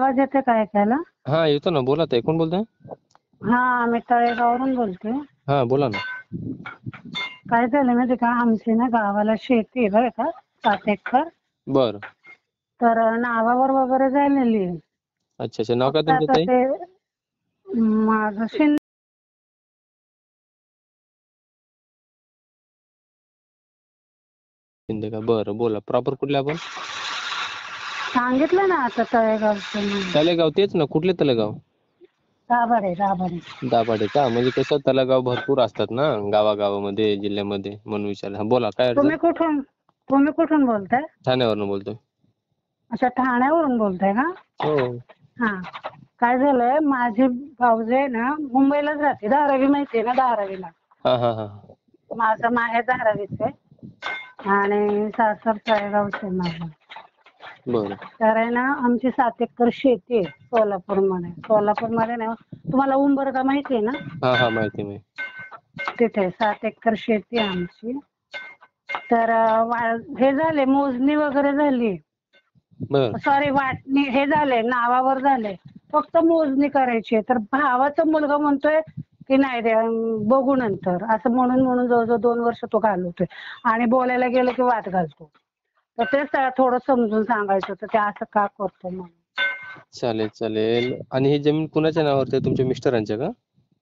आवाज येते का ऐकायला? हा येतो ना, बोला ताई. कोण बोलताय? हा, मी तळेगाववरून बोलते. हा बोला ना. काय झालं माहिती का, आमची ना गावाला शेती आहे बरं का, 7 एकर. बर. तर नावावर वगैरे झालेली आहे. अच्छा अच्छा. नाव काय फक्त तुमचं आता ताई? ते माझं शिंदे का? बरं बोला. प्रॉपर कुठले आपण? सांगितलं ना आता तळेगावचं म्हणून. तलेगाव तेच ना. कुठले तलेगाव? दाभाडे दाभाडे. दाभाडे का? म्हणजे कसं तलेगाव भरपूर असतात ना गावागावामध्ये, जिल्ह्यामध्ये, म्हणून विचारलं. हा बोला, काय अडचण? तुम्ही कुठून बोलताय? ठाण्यावरून बोलतोय. अच्छा, ठाण्यावरून बोलताय का? हो. हा. काय झालंय, माझी भाऊजी आहे ना मुंबईलाच राहते. धारावी माहिती आहे ना, धारावीला. हा हा हा. माझं माहेर धारावीच आहे आणि सासर तळेगावचं आहे माझं. बरं. तर आहे ना, आमची 7 एकर शेती आहे सोलापूरमध्ये. सोलापूरमध्ये ना, तुम्हाला उंबरगा माहिती आहे ना? हा हा, माहिती मी. तिथे 7 एकर शेती आहे आमची. तर हे झाले, मोजणी वगैरे झाली. बर. सॉरी, वाटणी हे झाले, नावावर झाले. फक्त मोजणी करायची आहे. तर भावाचा मुलगा म्हणतोय की नाही रे, बघू नंतर, असं म्हणून जवळजवळ 2 वर्ष तो घालवतोय. आणि बोलायला गेलं की वाद घालतो. तर तेच त्याला थोडं समजून सांगायचं होतं, ते असं का करतो म्हणून. चालेल चालेल. आणि ही जमीन कुणाच्या नावावरती आहे? तुमच्या मिस्टरांच्या का?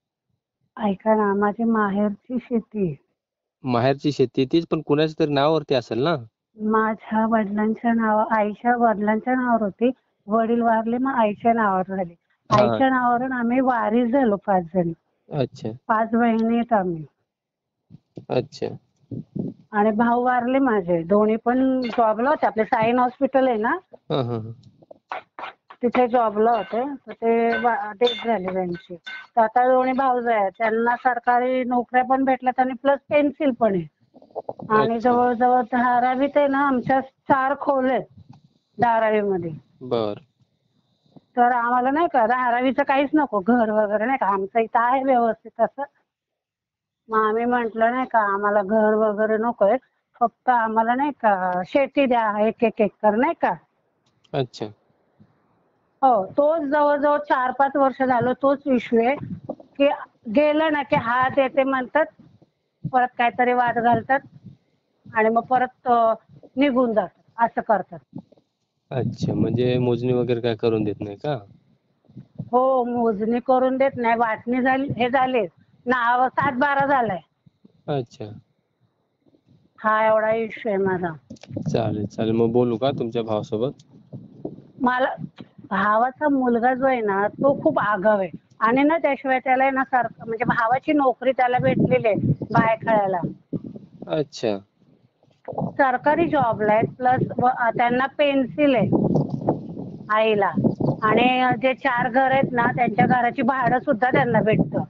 ऐका ना, माझी माहेरची शेती आहे. माहेरची शेती तीच, पण कुणाच्या तरी नावावरती असेल ना? माझ्या वडिलांच्या आईच्या वडिलांच्या नावावर होती. वडील वारले, मग आईच्या नावावर झाली. हा. आईच्या नावावरून आम्ही वारीस झालो 5 जणी. अच्छा 5 बहिणी आहेत आम्ही. अच्छा. आणि भाऊ वारले माझे. दोन्ही पण जॉबला होते. आपले साईन हॉस्पिटल आहे ना, हा हा. तिथे जॉबला होते. तर ते डेथ झाली त्यांची. तर आता दोन्ही भाऊज आहेत. त्यांना सरकारी नोकऱ्या पण भेटल्यात आणि प्लस पेन्सिल पण आहे. आणि अच्छा. जवळजवळ धारावीत आहे ना, आमच्या 4 खोल्या आहेत धारावीमध्ये. बर. तर आम्हाला नाही का धारावीचं काहीच नको, घर वगैरे नाही का, आमचं इथं आहे व्यवस्थित असं. मग आम्ही म्हटलं नाही का, आम्हाला घर वगैरे नकोय, फक्त आम्हाला नाही का शेती द्या 1-1 एकर नाही का. अच्छा. हो, तोच जवळजवळ 4-5 वर्ष झालं तोच इश्यू आहे की गेलं ना की हा देते म्हणतात, परत काहीतरी वाद घालतात आणि मग परत निघून जातात, असं करतात. अच्छा, म्हणजे मोजणी वगैरे काय करून देत नाही का? हो, मोजणी करून देत नाही. वाटणी झाली, हे झाले नाव 7-12 झालाय. अच्छा. हा एवढा इश्यू आहे माझा. चालेल चालेल. मग बोलू का तुमच्या भावासोबत? मला भावाचा मुलगा जो आहे ना, तो खूप आगाऊ आहे. आणि ना त्याशिवाय त्याला आहे ना म्हणजे भावाची नोकरी त्याला भेटलेली आहे बाहेर खेळायला. अच्छा. सरकारी जॉबला आहेत, प्लस त्यांना पेन्सिल आहे आईला. आणि जे 4 घर आहेत ना, त्यांच्या घराची भाडं सुद्धा त्यांना भेटतं.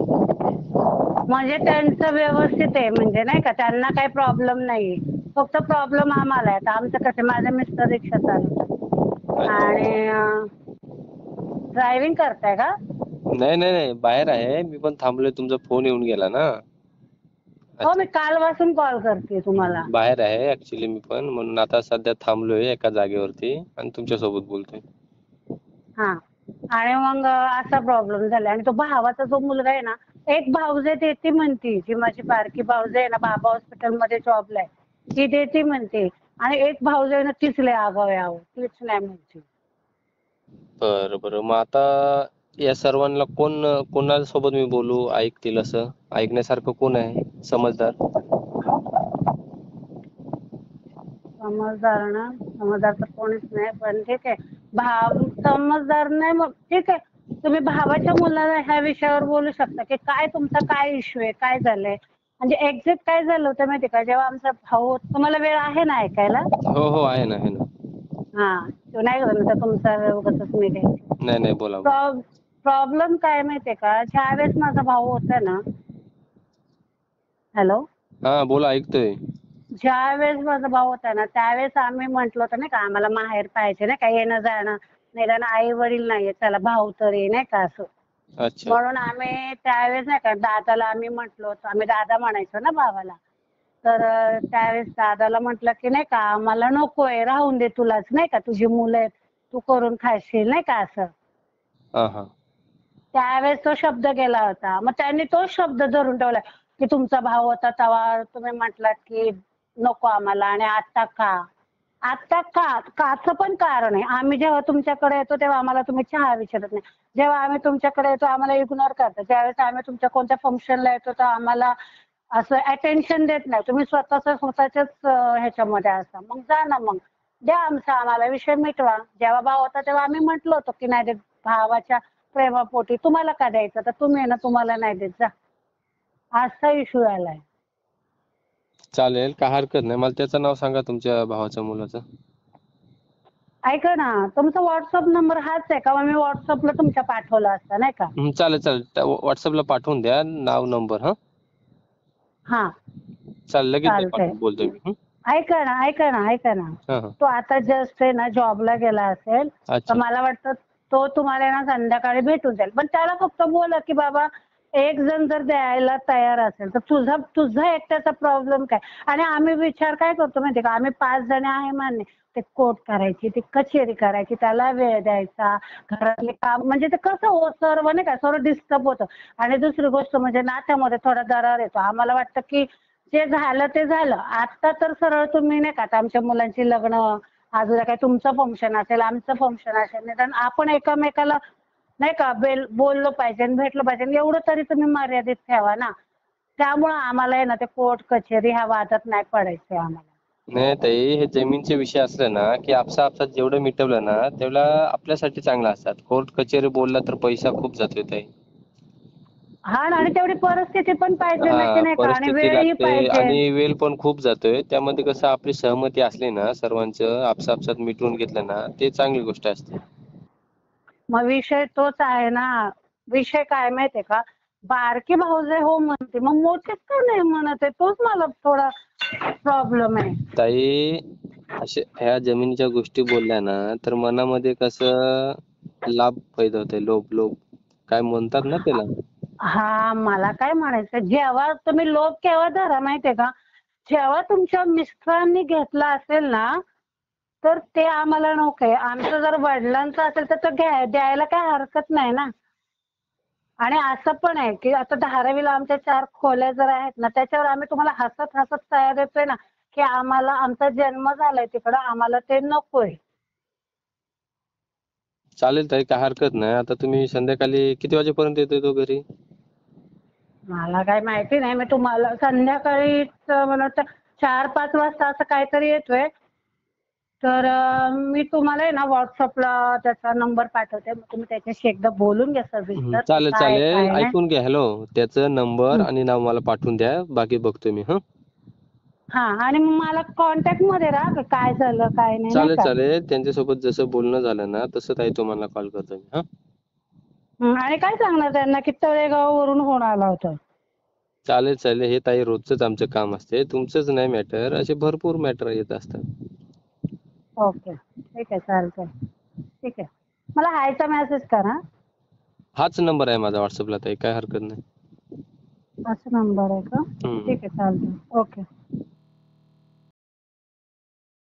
म्हणजे त्यांचं व्यवस्थित आहे, म्हणजे नाही का, त्यांना काही प्रॉब्लेम नाही. फक्त प्रॉब्लेम आम्हाला आहे. आमचं कसं, माझे मिस्टर रिक्षा चालवतात. आणि ड्रायव्हिंग करताय का? नाही नाही नाही, बाहेर आहे मी, पण थांबलोय. तुमचा फोन येऊन गेला ना. हो, अच्छा. मी कालपासून कॉल करते तुम्हाला. बाहेर आहे ऍक्च्युली मी पण, म्हणून आता सध्या थांबलोय एका जागेवरती आणि तुमच्या सोबत बोलतोय. हा. आणि मग असा प्रॉब्लेम झाला. आणि तो भावाचा जो मुलगा आहे ना, एक भाऊजे देते म्हणती, जी माझी बारकी भाऊजे आहे ना, बाबा हॉस्पिटलमध्ये जॉबला आहे, ती देते म्हणते. आणि एक भाऊजे आहे ना, तीच लय आगाऊ आहे अहो, तीच नाही म्हणते. बरं बरं. मग आता या सर्वांना कोणासोबत मी बोलू, ऐकतील असं ऐकण्यासारखं कोण आहे समजदार? समजदार ना, समजदार तर कोणीच नाही, पण ठीक आहे. समजदार नाही, मग ठीक आहे. तुम्ही भावाच्या मुलाला ह्या विषयावर बोलू शकता की काय तुमचा काय इश्यू आहे, काय झालंय. म्हणजे एक्झॅक्ट काय झालं होतं माहिती का, जेव्हा आमचा भाऊ, तुम्हाला वेळ आहे ना ऐकायला? हो हो, आहे ना आहे ना. हा, तो नाही होत तर तुमचा उगाचच मी घ्यायची. नाही नाही, बोला बोला. प्रॉब्लेम काय माहितीये का, ज्यावेळेस माझा भाऊ होता ना, हॅलो, हा बोला, ऐकतोय. ज्यावेळेस माझा भाऊ होता ना, त्यावेळेस आम्ही म्हटलं होतं नाही का, आम्हाला माहेर पाहिजे नाही का, येणं जाणं, निदान आई वडील नाहीये, चला भाऊ तरी नाही का असं. अच्छा. म्हणून आम्ही त्यावेळेस नाही का दादाला आम्ही म्हटलो होतो, आम्ही दादा म्हणायचो ना भावाला. तर त्यावेळेस दादाला म्हटलं की नाही का, आम्हाला नकोय, राहून दे तुलाच नाही का, तुझी मुलं आहेत, तू करून खाशील नाही का असं. हा हा त्यावेळेस तो शब्द गेला होता. मग त्यांनी तोच शब्द धरून ठेवलाय की तुमचा भाऊ होता तेव्हा तुम्ही म्हटलात की नको आम्हाला आणि आता का. आता का काचं पण कारण आहे. आम्ही जेव्हा तुमच्याकडे येतो तेव्हा आम्हाला तुम्ही चहा विचारत नाही. जेव्हा आम्ही तुमच्याकडे येतो आम्हाला इग्नोर करता. ज्यावेळेस आम्ही तुमच्या कोणत्या फंक्शनला येतो तर आम्हाला असं अटेन्शन देत नाही. तुम्ही स्वतःच्याच ह्याच्यामध्ये असता. मग जा ना मग. द्या आमचा आम्हाला विषय मिटवा. जेव्हा भाव होता तेव्हा आम्ही म्हटलो होतो की नाही देत भावाच्या प्रेमापोटी. तुम्हाला का द्यायचं तर तुम्ही आहे ना तुम्हाला नाही देत जा. असा इश्यू आलाय. चालेल, काय हरकत नाही. मला त्याचं नाव सांगा तुमच्या भावाच्या मुलाचं. ऐका ना तुमचा व्हॉट्सअप नंबर हाच आहे का. मग मी व्हॉट्सअपला तुमच्या पाठवला असता नाही का. चालेल चालेल, व्हॉट्सअपला पाठवून द्या नाव नंबर. हा हा चालेल, लगेच द्या चालतंय. पाठवून, बोलतोय मी. ऐका ना हा हा तो आता जस्ट आहे ना जॉबला गेला असेल तर अच्छा मला वाटतं तो तुम्हाला ना संध्याकाळी भेटून जाईल. पण त्याला फक्त बोला की बाबा एक जण जर द्यायला तयार असेल तर तुझा एकट्याचा प्रॉब्लेम काय. आणि आम्ही विचार काय करतो माहिती का. आम्ही 5 जण आहे मान्य. ते कोर्ट करायची ती कचेरी करायची त्याला वेळ द्यायचा घरातले काम म्हणजे ते कसं सर्व नाही का सर्व डिस्टर्ब होतं. आणि दुसरी गोष्ट म्हणजे नात्यामध्ये थोडा दरार येतो. आम्हाला वाटतं की जे झालं ते झालं. आता तर सरळ तुम्ही नाही का आता आमच्या मुलांची लग्न अजून काय तुमचं फंक्शन असेल आमचं फंक्शन असेल निदान आपण एकमेकाला नाही का बोललो पाहिजे आणि भेटलो पाहिजे. एवढं तरी तुम्ही मर्यादित ठेवा ना. त्यामुळं आम्हाला आहे ना ते कोर्ट कचेरी ह्या वादात नाही पडायचंय आम्हाला. नाही ताई, हे जमीनचे विषय असले ना की आपसात जेवढं मिटवलं ना तेवढं आपल्यासाठी चांगलं असतात. कोर्ट कचेरी बोलला तर पैसा खूप जातोय ताई. हा ना आणि तेवढी परिस्थिती पण पाहिजे ना की हा, नाही का आणि परिस्थिती वेळही लागते पाहिजे. आणि वेळ पण खूप जातोय. त्यामध्ये कसं आपली सहमती असली ना सर्वांचं आपसात मिटवून घेतलं ना ते चांगली गोष्ट असते. मग विषय तोच आहे ना. विषय काय माहितीये का बारकी भाऊजे हो म्हणते मग मोठेच का नाही म्हणत आहे तोच मला थोडा प्रॉब्लेम आहे. ताई, असे ह्या जमिनीच्या गोष्टी बोलल्या ना तर मनामध्ये कसं लाभ पैदा होते. लोभ लोभ काय म्हणतात ना त्याला. हा मला काय म्हणायचं जेव्हा तुम्ही लोभ केव्हा धरा माहितीये का जेव्हा तुमच्या मिस्टरांनी घेतला असेल ना तर ते आम्हाला नकोय. आमचं जर वडिलांचं असेल तर द्यायला काय हरकत नाही ना. आणि असं पण आहे की आता धारावीला आमच्या 4 खोल्या जर आहेत ना त्याच्यावर आम्ही तुम्हाला हसत हसत तयार देतोय ना की आम्हाला आमचा जन्म झालाय तिकडं आम्हाला ते नकोय. चालेल ताई, काय हरकत नाही. आता तुम्ही संध्याकाळी किती वाजेपर्यंत येतोय तो घरी. मला काय माहिती नाही. मी तुम्हाला संध्याकाळी मला वाटतं 4-5 वाजता असं काहीतरी येतोय. तर मी तुम्हाला आहे ना व्हॉट्सअपला त्याचा नंबर पाठवते. मग तुम्ही त्याच्याशी एकदा बोलून घ्या सविस्तर की चालेल काय आहे चालेल, काय नाही. ऐकून घ्या. हॅलो, त्याचं नंबर हं. आणि नाव मला पाठवून द्या. बाकी बघतो मी. हां आणि मग मला कॉन्टॅक्टमध्ये राहा काय झालं काय नाही नाही चालेल का. चालेल, त्यांच्यासोबत जसं बोलणं झालं ना तसं ताई तुम्हाला कॉल करतो मी. आणि काय सांगणार त्यांना की तळेगाववरून फोन आला होता. चालेल चालेल, हे ताई रोजचंच आमचं काम असते. तुमचंच नाही मॅटर, असे भरपूर मॅटर येत असतात. ओके ठीक आहे चालतंय. ठीक आहे. मला हायचा मेसेज करा. हाच नंबर आहे माझा व्हॉट्सअपला ताई, काय हरकत नाही. असा नंबर आहे का. हम्म. ठीक आहे चालतंय. ओके.